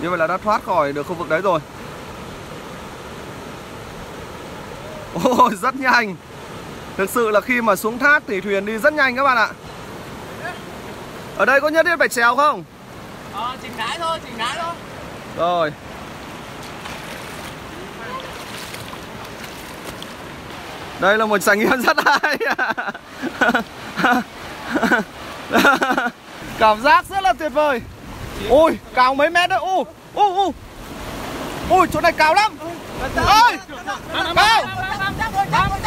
Như vậy là đã thoát khỏi được khu vực đấy rồi. Ôi, rất nhanh. Thực sự là khi mà xuống thác thì thuyền đi rất nhanh các bạn ạ. Ở đây có nhất thiết phải chèo không? Chỉnh ngái thôi, chỉnh ngái thôi. Rồi. Đây là một trải nghiệm rất hay. Cảm giác rất là tuyệt vời. Ôi, cao mấy mét đấy. Ui, chỗ này cao lắm. Ôi, cao.